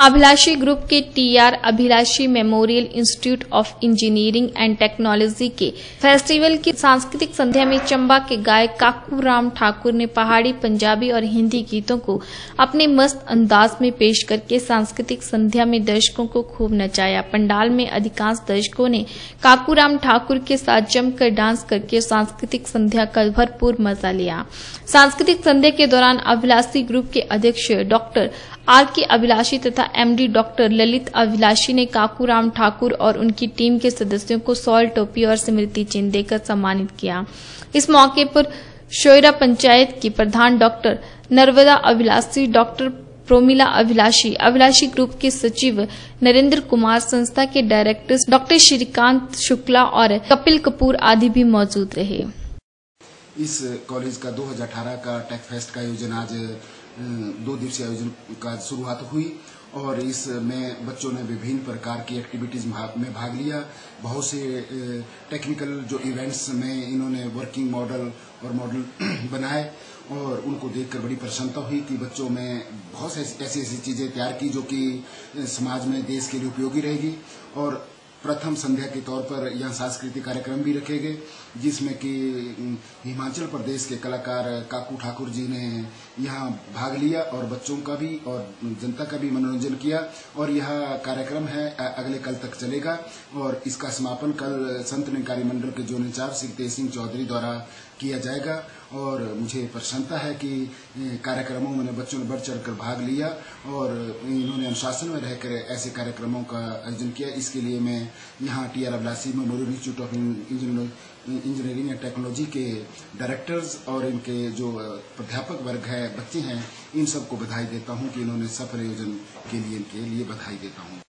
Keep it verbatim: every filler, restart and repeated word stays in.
अभिलाषी group के TR Abhilashi memorial institute of engineering and technology के festival की सांस्कृतिक संध्या में चंबा के गायक काकू राम ठाकुर ने पहाड़ी, पंजाबी और हिंदी गीतों को अपने मस्त अंदाज में पेश करके सांस्कृतिक संध्या में दर्शकों को खूब नचाया। पंडाल में अधिकांश दर्शकों ने काकू राम ठाकुर के साथ जमकर डांस करके सांस्कृतिक संध्या का भरपूर मजा लिया। सांस्कृतिक संध्या के दौरान अभिलाषी ग्रुप के अध्यक्ष डॉक्टर आर के अभिलाषी तथा एमडी डॉक्टर ललित अभिलाषी ने काकू राम ठाकुर और उनकी टीम के सदस्यों को शॉल, टोपी और स्मृति चिन्ह देकर सम्मानित किया। इस मौके पर शोयरा पंचायत की प्रधान doctor Narmada Abhilashi, doctor Promila Abhilashi, Abhilashi group के सचिव नरेंद्र कुमार, संस्था के डायरेक्टर्स डॉक्टर श्रीकांत शुक्ला और कपिल कपूर आदि भी मौजूद रहे। इस कॉलेज का दो हज़ार अठारह का टेक फेस्ट का आयोजन आज दो दिवसीय आयोजन का शुरुआत हुई और इसमें बच्चों ने विभिन्न प्रकार की एक्टिविटीज में भाग लिया। बहुत से टेक्निकल जो इवेंट्स में इन्होंने वर्किंग मॉडल और मॉडल बनाए और उनको देखकर बड़ी प्रसन्नता हुई कि बच्चों में बहुत ऐसी ऐसी चीजें तैयार की जो कि समाज में, देश के लिए उपयोगी रहेगी। और प्रथम संध्या के तौर पर यहाँ सांस्कृतिक कार्यक्रम भी रखे गए जिसमें कि हिमाचल प्रदेश के कलाकार काकू ठाकुर जी ने यहाँ भाग लिया और बच्चों का भी और जनता का भी मनोरंजन किया। और यह कार्यक्रम है अगले कल तक चलेगा और इसका समापन कल संत निकारी मंडल के जोन इंचार्ज श्री तेज सिंह चौधरी द्वारा किया जाएगा। और मुझे प्रसन्नता है कि कार्यक्रमों में बच्चों ने बढ़ चढ़कर भाग लिया और इन्होंने अनुशासन में रहकर ऐसे कार्यक्रमों का आयोजन किया। इसके लिए मैं यहाँ TR Abhilashi memorial institute of engineering and technology के डायरेक्टर्स और इनके जो प्राध्यापक वर्ग है, बच्चे हैं, इन सबको बधाई देता हूँ कि इन्होंने सफल आयोजन के लिए इनके लिए बधाई देता हूँ।